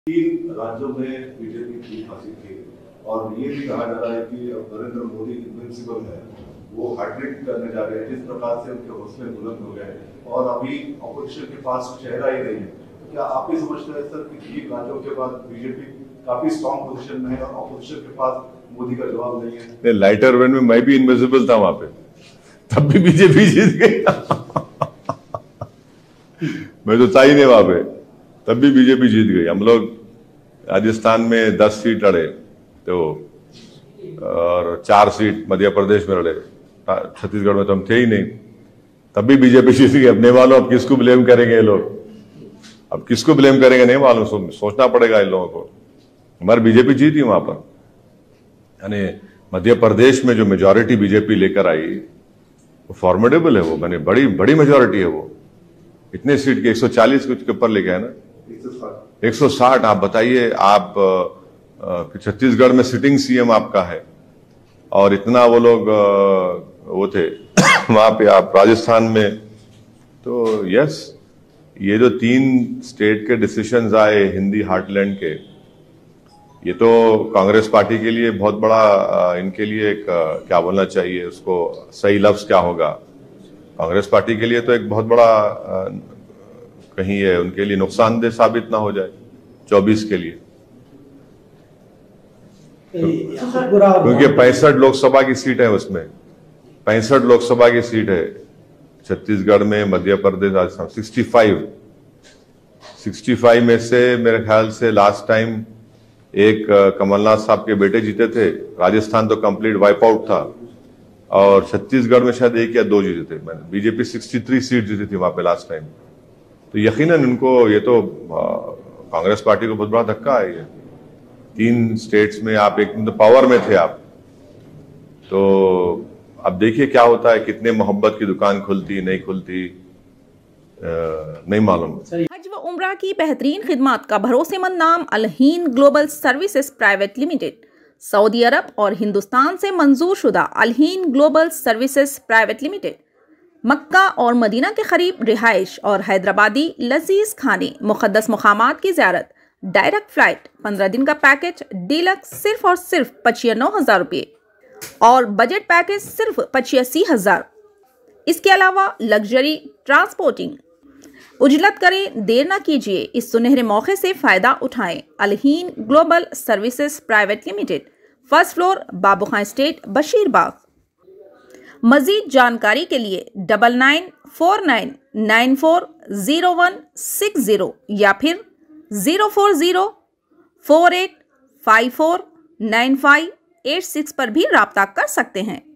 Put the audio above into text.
तीन राज्यों में बीजेपी जीत हासिल की और ये भी कहा जा रहा है कि अब नरेंद्र मोदी इनविंसिबल है, वो हैट्रिक करने जा रहे हैं। जिस प्रकार से उनके हौसले बुलंद हो गए और अभी ऑपोजिशन के पास चेहरा ही नहीं है, तो क्या आप भी समझते हैं सर कि तीन राज्यों के बाद बीजेपी काफी स्ट्रॉन्ग पोजीशन में है और ऑपोजिशन के पास मोदी का जवाब नहीं है? लाइटर वेन में मैं भी इनविजिबल था वहां पे, तब भी बीजेपी जीत गई। मैं तो था ही नहीं वहां पे, तब भी बीजेपी जीत गई। हम लोग राजस्थान में 10 सीट लड़े तो और 4 सीट मध्य प्रदेश में लड़े, छत्तीसगढ़ में तो हम थे ही नहीं, तब भी बीजेपी जीत गई। अब नहीं मालूम अब किसको ब्लेम करेंगे ये लोग, अब किसको ब्लेम करेंगे नहीं मालूम, सोचना पड़ेगा इन लोगों को। हमारी बीजेपी जीती वहां पर, यानी मध्य प्रदेश में जो मेजॉरिटी बीजेपी लेकर आई वो फॉर्मिडेबल है, वो मैंने बड़ी बड़ी मेजॉरिटी है वो। इतने सीट के 140 कुछ के ऊपर लेके है ना, 160। आप बताइए, आप छत्तीसगढ़ में सिटिंग सीएम आपका है और इतना वो लोग वो थे वहां पे, आप राजस्थान में। तो यस, ये जो 3 स्टेट के डिसीजंस आए हिंदी हार्टलैंड के, ये तो कांग्रेस पार्टी के लिए बहुत बड़ा, इनके लिए एक क्या बोलना चाहिए उसको, सही लफ्ज क्या होगा, कांग्रेस पार्टी के लिए तो एक बहुत बड़ा कहीं है उनके लिए नुकसानदेह साबित ना हो जाए 24 के लिए, क्योंकि 65 लोकसभा की सीट है उसमें, 65 लोकसभा की सीट है छत्तीसगढ़ में, मध्य प्रदेश, राजस्थान 65 में से मेरे ख्याल से लास्ट टाइम एक कमलनाथ साहब के बेटे जीते थे। राजस्थान तो कंप्लीट वाइप आउट था और छत्तीसगढ़ में शायद 1 या 2 जीते थे। मैंने बीजेपी 63 सीट जीती थी वहां पे लास्ट टाइम। तो यकीनन इनको ये तो कांग्रेस पार्टी को बहुत बड़ा धक्का है। ये 3 स्टेट्स में आप एक तो पावर में थे आप, तो अब देखिए क्या होता है, कितने मोहब्बत की दुकान खुलती नहीं खुलती नहीं मालूम। हज व उम्रा की बेहतरीन खिदमत का भरोसेमंद नाम Al-Hind global services private limited, Saudi Arab और हिंदुस्तान से मंजूर शुदा Al-Hind global services private limited Makkah और मदीना के करीब रिहाइश और हैदराबादी लजीज खाने, मुक़द्दस मुकामात की ज़ियारत, डायरेक्ट फ्लाइट, 15 दिन का पैकेज डीलक्स सिर्फ और सिर्फ 95,000 रुपये और बजट पैकेज सिर्फ 85,000। इसके अलावा लग्जरी ट्रांसपोर्टिंग। उजलत करें, देर ना कीजिए, इस सुनहरे मौके से फ़ायदा उठाएं। Al-Hind global services private limited, 1st floor, Babu Khan estate, Basheerbagh. मज़ीद जानकारी के लिए 9949940160 या फिर 04048549586 पर भी राब्ता कर सकते हैं।